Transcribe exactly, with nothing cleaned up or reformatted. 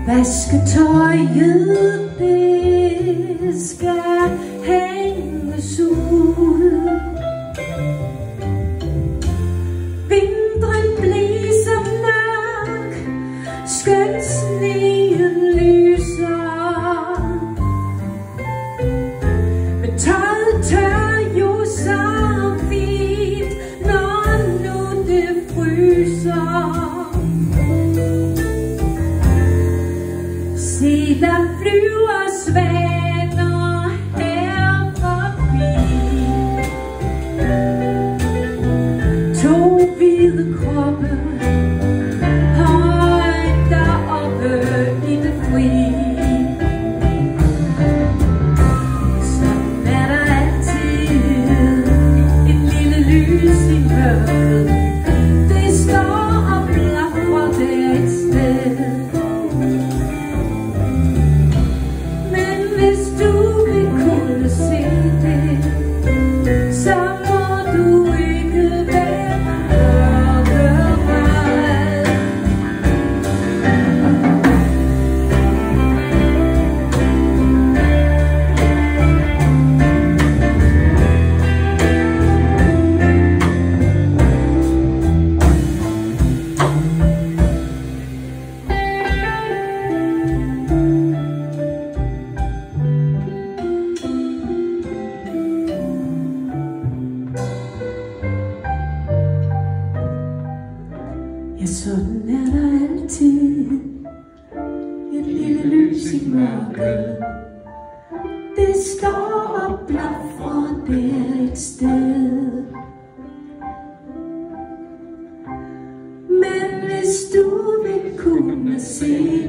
Vasketøjet, det skal hænges ud. Vinteren blæser mørk, skønt sneen lyser. Men tøjet tør jo så fint, når nu det fryser. Se, der flyver svaner her forbi. To hvide kroppe højt deroppe i det fri. Sådan er der altid et lille lys i mørket. Det står og blafrer der et sted. Ja, sådan er der altid et lille lys i mørket. Det står og blafrer der et sted. Men hvis du vil kunne se